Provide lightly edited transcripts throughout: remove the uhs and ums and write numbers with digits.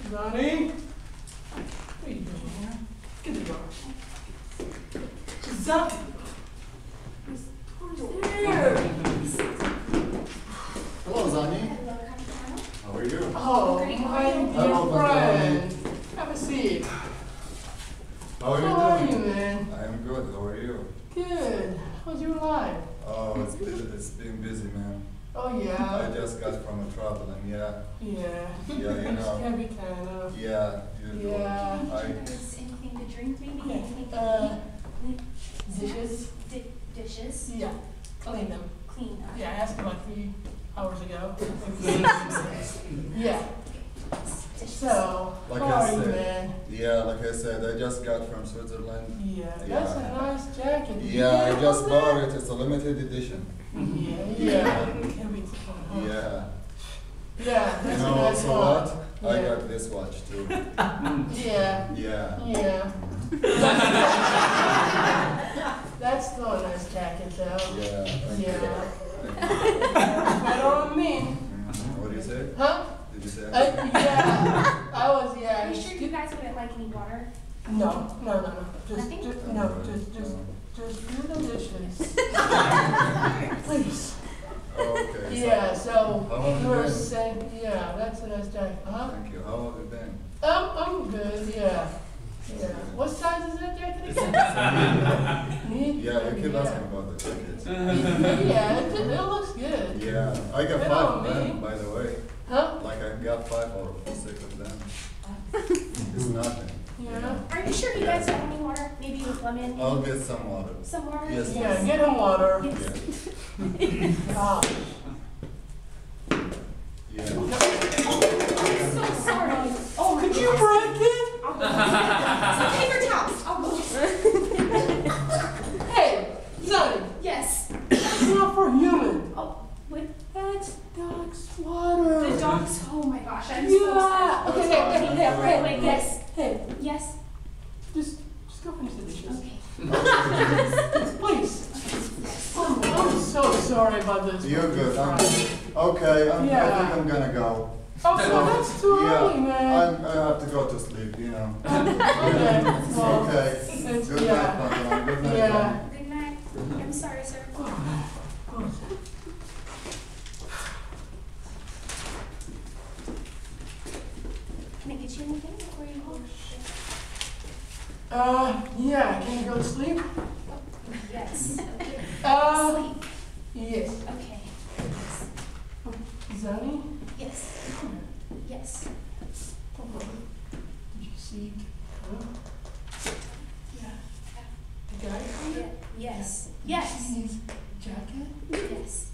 Johnny? What are you doing here? Get the door. Johnny! Who's there? Hello, Zani. Hello, Capitano. How are you? Oh, my dear friend. Have a seat. How are you How are you, doing? man? I'm good. How are you? Good. How's your life? Oh, it's been busy, man. Oh, yeah. I just got from a travel and yeah, Yeah. Yeah, you know. Can be kind of. yeah, you Yeah. Is anything to drink, maybe? Yeah. Anything to eat? Dishes? Dishes? Yeah. Clean them. Clean up. Yeah, I asked him like 3 hours ago. Yeah. Dishes. So, Like how I are you, said. man? Yeah, like I said, I just got from Switzerland. Yeah, Yeah. that's a nice jacket. Did you Yeah, get I just from bought there? it. It's a limited edition. Yeah. Can be Yeah. Yeah, You that's know a nice also one. what? I Yeah. got this watch too. Yeah. Yeah. Yeah. That's still a nice jacket, though. Yeah. Thank you. Yeah. Thank you. Better on me. What do you say? Huh? Did you say? Yeah. I was, yeah. Are you sure you guys wouldn't like any water? No. Just, Nothing? just do the dishes. Please. Okay. Yeah, so How have you you were been? saying, yeah, that's a nice jacket. Huh? Thank you. How have you been? I'm good, yeah. Yeah. What size is that jacket again? Medium? Yeah, you keep asking about the jackets. Yeah, it looks good. Yeah, I got Good 5 on of them, me. by the way. Huh? Like I got 5 out of 6 of them. It's nothing. Yeah. Are you sure you guys have any water? Maybe with lemon? I'll get some water. Some water? Yes. Yeah, get him water. Yes. Yeah. Gosh. Yeah. I'm so sorry. Oh my Could you gosh. break it? I'll go get paper towels. I'll go. Hey, Sonny, Yes. that's not for human. Oh, what? That's dog's water. The dogs. Oh my gosh. I'm so Yeah. sorry. Okay, Wait, yes. Hey, Yes. just go finish the dishes. Okay. Please. I'm so sorry about this. You're good. Right. Okay, I Yeah. think I'm gonna go. Oh, so that's too early, man. I have to go to sleep, you know. Okay, well, Okay. it's, Good yeah. night, Papa. Good night. Yeah. Good night. I'm sorry, sir. Can I get you anything before you go? Yeah, can you go to sleep? Yes. Okay. Uh, Sleep. yes. Okay. Zanny? Yes. Yes. Did you see? Yeah. The guy? Yeah. Yes. Yes. His jacket? Yes.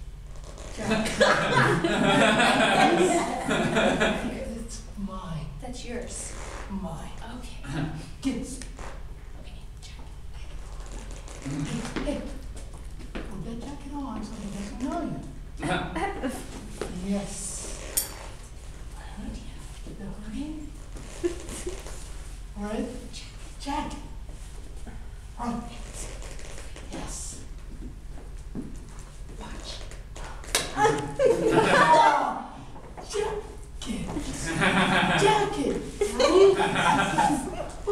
It's mine. That's yours. Mine. Okay. Get it. Okay. Hey, put that jacket on so he doesn't know you. Yes. Alright. The hoodie. Alright. Jacket. Right. Yes. Watch. Oh, jacket. Jacket. Ready?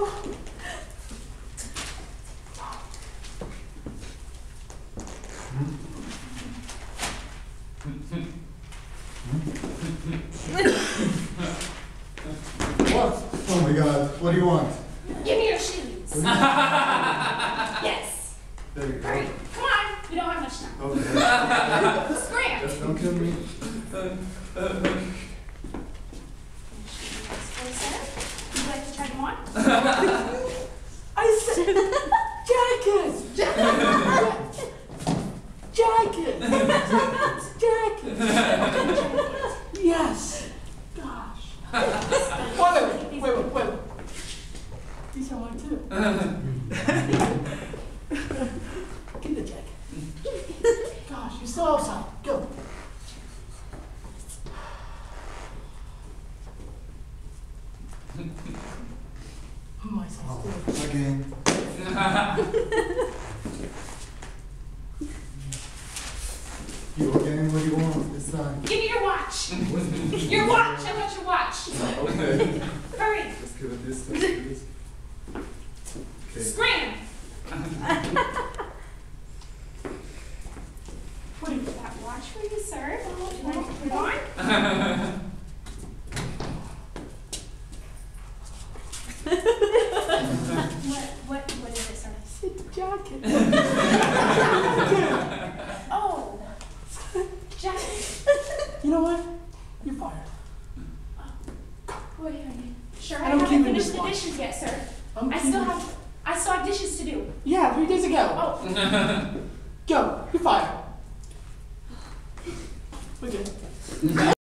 What? Oh my God. What do you want? Give me your shoes. Yes. There you go. Hurry. Come on. We don't have much time. Okay. Scram. Just don't kill me. Would you like to try them on? I said jacket. Jacket. Jacket. Yes. Gosh. Wait. These are mine too. Get the jacket. Gosh, you're still outside. Go. My son's good. Again. You again? What do you want this time? Give me your watch. Your watch. I want your watch. Okay. Hurry. Let's give it this. Let's do this. Okay. Scram. What is that watch for you, sir? Can I put it on? What is it, sir? It's a jacket. Oh, jacket. You know what? You're fired. Wait, sure, I I don't haven't keep finished this the watch. dishes yet, sir. I'm I still have dishes to do. Yeah, 3 days ago. Oh. Go. You're fired. We're good.